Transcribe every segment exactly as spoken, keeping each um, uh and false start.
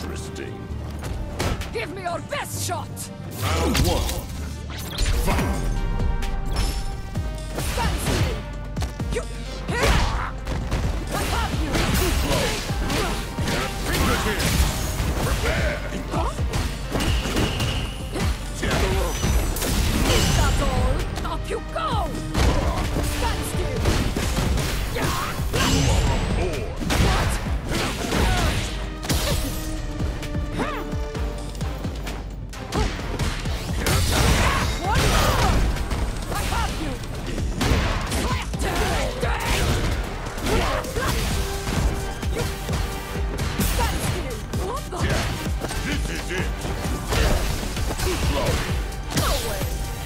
Interesting. Give me your best shot! Round one. Fight! Stand still! You... Here! I have you! Too slow! Fingers here! Prepare! Huh? Is that all? Up you go! Stand still! You are on board! What? One more! I have you! Stand still! What the? This is it! Too slow! No way!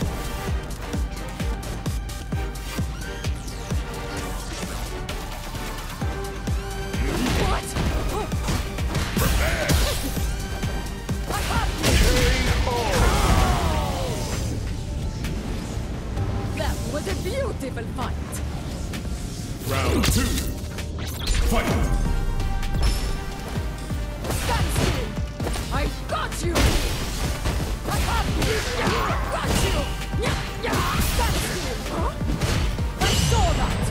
What? Prepare! I have you! That was a beautiful fight! Round two. Fight! Stand still! I got you! I have you! I got you! Yeah, yeah. Stand still! Huh? I saw that!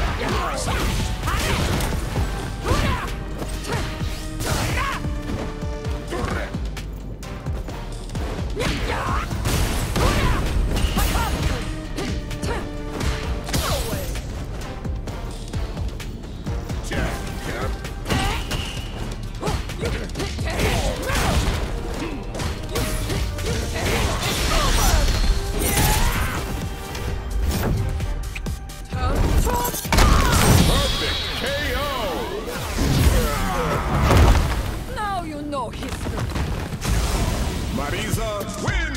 I have you! No way! Jack, Cap. Perfect K O! Now you know history. Marisa wins!